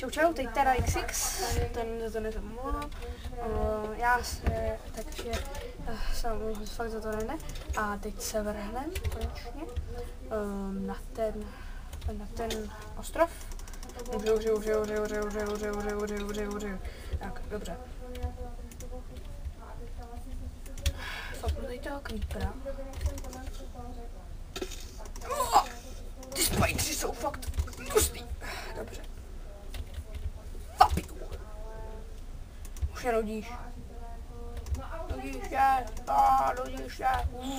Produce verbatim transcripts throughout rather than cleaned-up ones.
Čau čau, teď teda iks iks, ten to nezamluvám. Uh, já se, takže uh, jsem fakt za to ne. A teď se vrhnem konečně um, na ten, na ten ostrov. Užiju, užiju, užiju, užiju, užiju, užiju, užiju, užiju, užiju, užiju, užiju. Tak, dobře. Fapnu tady toho creepera. Oh, ty spikesy jsou fakt hustý. Dobře. Fapiu. Už je rodíš. Rodíš je, a rodíš je.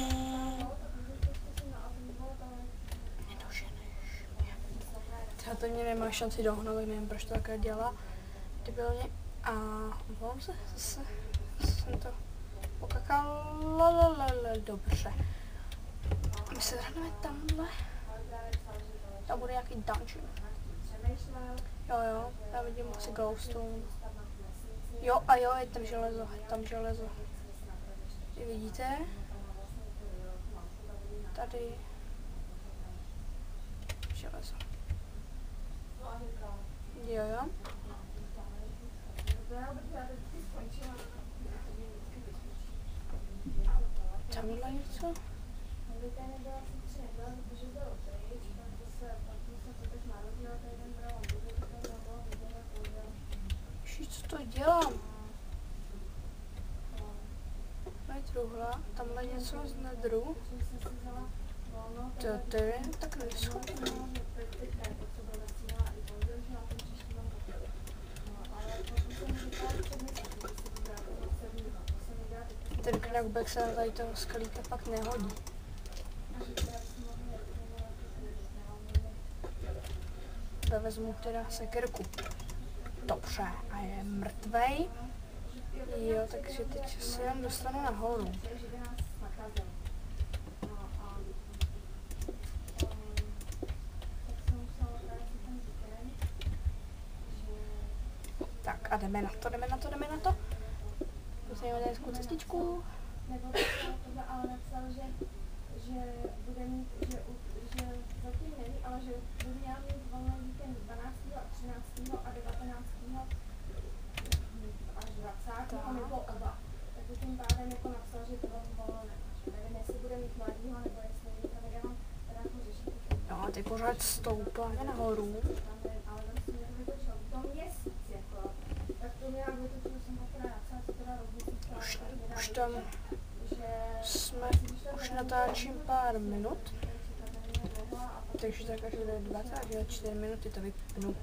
Nedoženeš mě. Třeba to mě nemá šanci dohnout, nevím, proč to takhle dělá. Debilně. A volám se zase. Jsem to pokakal. Lalalala, dobře. My se hrneme tamhle. Tam bude nějaký dungeon. Jo jo, já vidím asi glowstone. Jo a jo, je tam železo, je tam železo. Vy vidíte? Tady železo. Jo jo. Tamhle něco? Ježiš, co to dělám? Mají truhla, tamhle něco z nedru. To je tak neschopný. Ten knockback se na tady toho skalíta pak nehodí. Vezmu teda sekerku. Dobře, a je mrtvej. Jo, takže teď se jen dostanu nahoru. Tak a jdeme na to, jdeme na to, jdeme na to. Musíme dát hezkou cestičku. Ale napsal, že, že bude mít, že, že zatím neví, ale že bude měla mít volný víkend dvanáctého a třináctého a devatenáctého až dvacátého nebo oba. Takže tím pádem jako napsal, že to bylo volné. Nevím, jestli bude mít mladýho, nebo jestli to nedávám teda jako řešit. No, ty pořád stoupáme nahoru. Ale vlastně mě to vytočilo. To měsíc, jako. Tak to mě jak vytočilo, jsem poprvé napsal, co teda rovnici stala. Už, už tam jsme, už natáčím pár minut. Takže tak až do dvacet až čtyři minuty to vypnu.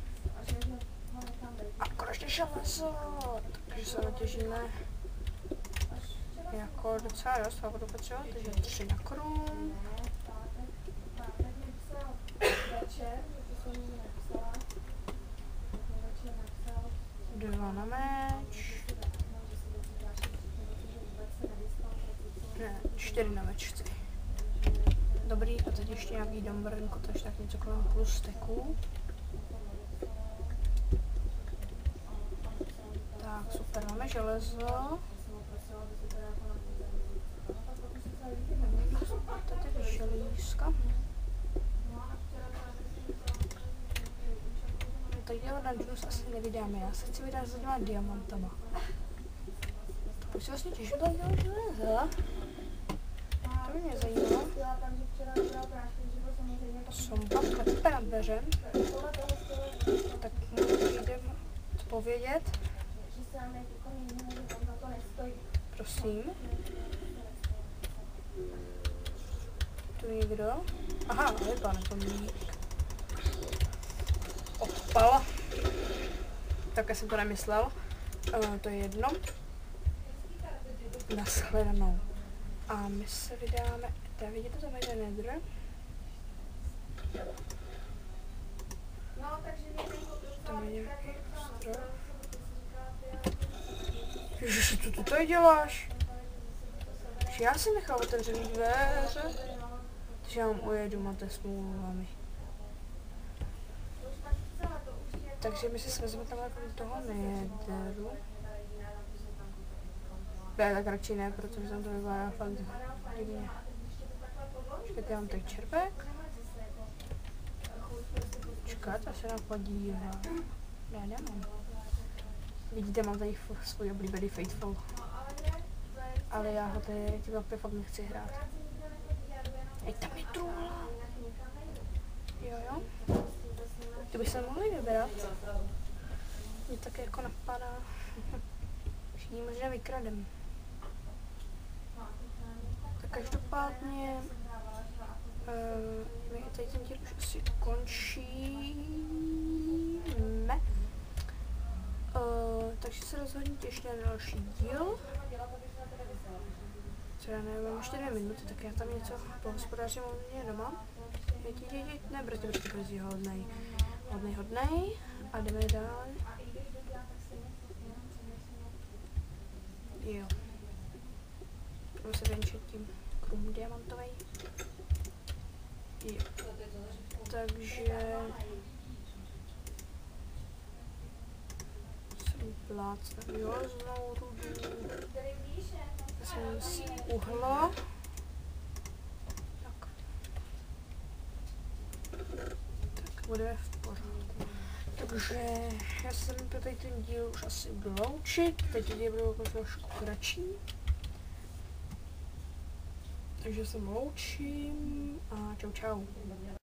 A konečně železo, takže se natěžíme jako docela dost, a budu potřebovat, takže tři na krum. Dva na meč. Ne, čtyři na mečci. Dobrý, a teď ještě nějaký dombrnko, takže tak něco kolem plus steků. Tak, super, máme železo. Tady je želízka. Tak dělat na džus asi nevydáme, já se chci vydat za dvěma diamantama. Už si vlastně těžko tak dělat železo. To mě zajímalo. Somba klepe nad dveřem. Tak mu jdem odpovědět. Prosím. Tu někdo? Aha, vypadá to mít. Odpal. Tak já jsem to nemyslel. Uh, to je jedno. Nashledanou. A my se vydáme, tady vidíte, tam je ten nether. Tam je nějaký ostrov. Ježiši, co tu tady děláš? Já si nechal otevřený dveře. Takže já vám ujedu, máte smůlu vami. Takže my si svezeme tam jako toho netheru. Ne, tak radši ne, protože tam to vypadá fakt divně. Počkejte, já mám tady čerpek. Počkat, já se nám podívám. Já nemám. Vidíte, mám tady f- svůj oblíbený Faithful. Ale já ho ty, ty mapy fakt nechci hrát. Ej, tam je truhla. Jo, jo. Ty by se mohli vybrat. Mě tak jako napadá. Všichni možná vykradem. Tak každopádně uh, my tady ten díl už asi končíme. Uh, takže se rozhodněte ještě na další díl. Co já nevím, mám ještě dvě minuty, tak já tam něco pohospodářím hodně doma. Jeď, jeď, jeď, ne, brzy, brzy, brzy, hodnej, hodnej, hodnej. A jdeme dál. Jo. Budu se venčit tím krum diamantový. Jo. Takže... jsem plácnu, jo, znovu rudu. Jsem si uhla. Tak. Tak, budeme v pořádku. Takže já jsem pro tady ten díl už asi budu loučit. Teď díl budou jako trošku kratší. Takže se loučím a čau čau.